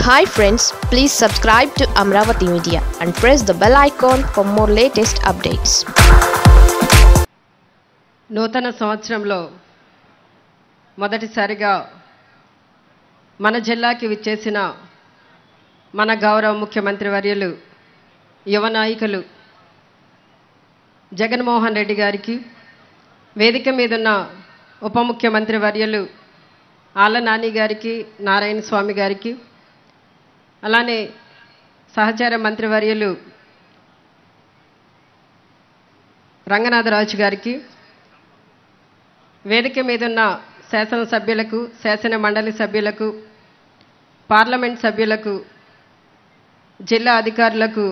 Hi friends, please subscribe to Amravati Media and press the bell icon for more latest updates. నూతన సంవత్సరంలో మొదటిసారిగా మన జిల్లాకి విచ్చేసిన మన గౌరవ ముఖ్యమంత్రి వర్యులు యువ నాయకులు జగన్మోహన్ రెడ్డి గారికి, వేదిక మీదున్న ఉప ముఖ్యమంత్రి వర్యులు ఆళ్ల నాని గారికి, నారాయణ స్వామి గారికి, అలానే సహచార మంత్రివర్యులు రంగనాథరాజు గారికి, వేదిక మీదున్న శాసనసభ్యులకు, శాసన మండలి సభ్యులకు, పార్లమెంట్ సభ్యులకు, జిల్లా అధికారులకు,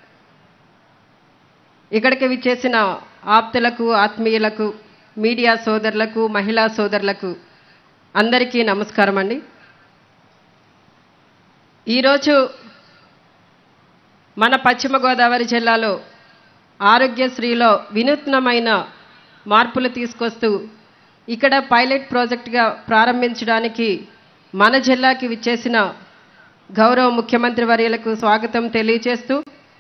ఇక్కడికి విచ్చేసిన ఆప్తులకు, ఆత్మీయులకు, మీడియా సోదరులకు, మహిళా సోదరులకు అందరికీ నమస్కారం అండి. ఈరోజు మన పశ్చిమ గోదావరి జిల్లాలో ఆరోగ్యశ్రీలో వినూత్నమైన మార్పులు తీసుకొస్తూ ఇక్కడ పైలట్ ప్రాజెక్టుగా ప్రారంభించడానికి మన జిల్లాకి విచ్చేసిన గౌరవ ముఖ్యమంత్రి వర్యులకు స్వాగతం తెలియజేస్తూ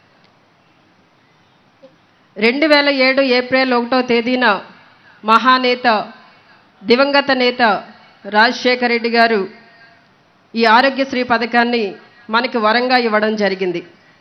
2007 ఏప్రిల్ 1వ తేదీన మహానేత దివంగత నేత రాజశేఖర రెడ్డి గారు ఈ ఆరోగ్యశ్రీ పథకాన్ని మనకి వరంగా ఇవ్వడం జరిగింది.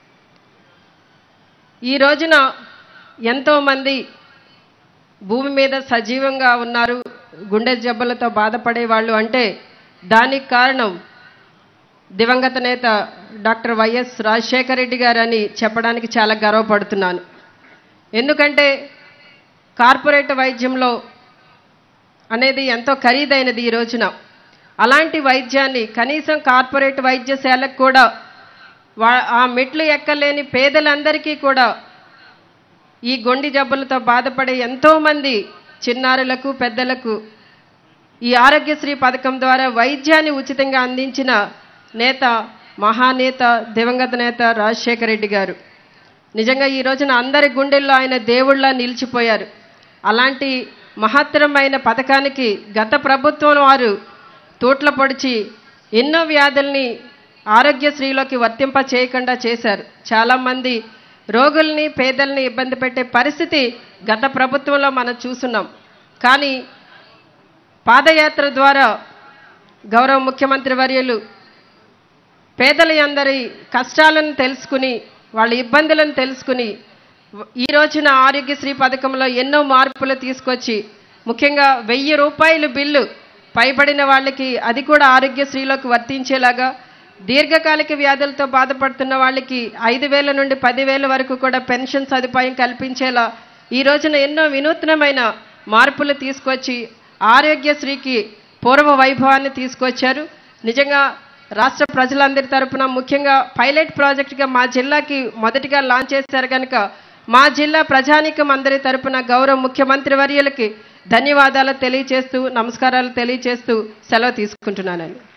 ఈ రోజున ఎంతోమంది భూమి మీద సజీవంగా ఉన్నారు, గుండె జబ్బులతో బాధపడే వాళ్ళు అంటే దానికి కారణం దివంగత నేత డాక్టర్ వైఎస్ రాజశేఖర రెడ్డి గారని చెప్పడానికి చాలా గర్వపడుతున్నాను. ఎందుకంటే కార్పొరేట్ వైద్యంలో అనేది ఎంతో ఖరీదైనది ఈ రోజున. అలాంటి వైద్యాన్ని కనీసం కార్పొరేట్ వైద్యశాలకు కూడా ఆ మెట్లు ఎక్కలేని పేదలందరికీ కూడా ఈ గుండె జబ్బులతో బాధపడే ఎంతోమంది చిన్నారులకు, పెద్దలకు ఈ ఆరోగ్యశ్రీ పథకం ద్వారా వైద్యాన్ని ఉచితంగా అందించిన నేత మహానేత దివంగత నేత రాజశేఖర రెడ్డి గారు. నిజంగా ఈ రోజున అందరి గుండెల్లో ఆయన దేవుళ్ళ నిలిచిపోయారు. అలాంటి మహత్తరమైన పథకానికి గత ప్రభుత్వం వారు తూట్ల పొడిచి ఎన్నో వ్యాధుల్ని ఆరోగ్యశ్రీలోకి వర్తింప చేయకుండా చేశారు. చాలామంది రోగుల్ని, పేదల్ని ఇబ్బంది పెట్టే పరిస్థితి గత ప్రభుత్వంలో మనం చూస్తున్నాం. కానీ పాదయాత్ర ద్వారా గౌరవ ముఖ్యమంత్రి వర్యులు పేదల అందరి కష్టాలను తెలుసుకుని, వాళ్ళ ఇబ్బందులను తెలుసుకుని ఈ రోజున ఆరోగ్యశ్రీ పథకంలో ఎన్నో మార్పులు తీసుకొచ్చి ముఖ్యంగా 1000 రూపాయల బిల్లు పైబడిన వాళ్ళకి అది కూడా ఆరోగ్యశ్రీలోకి వర్తించేలాగా, దీర్ఘకాలిక వ్యాధులతో బాధపడుతున్న వాళ్ళకి 5,000 నుండి 10,000 వరకు కూడా పెన్షన్ సదుపాయం కల్పించేలా ఈ రోజున ఎన్నో వినూత్నమైన మార్పులు తీసుకొచ్చి ఆరోగ్యశ్రీకి పూర్వ వైభవాన్ని తీసుకొచ్చారు. నిజంగా రాష్ట్ర ప్రజలందరి తరపున ముఖ్యంగా పైలట్ ప్రాజెక్టుగా మా జిల్లాకి మొదటిగా లాంచ్ చేశారు కనుక మా జిల్లా ప్రజానీకం అందరి తరపున గౌరవ ముఖ్యమంత్రి వర్యులకి ధన్యవాదాలు తెలియజేస్తూ, నమస్కారాలు తెలియజేస్తూ సెలవు తీసుకుంటున్నానండి.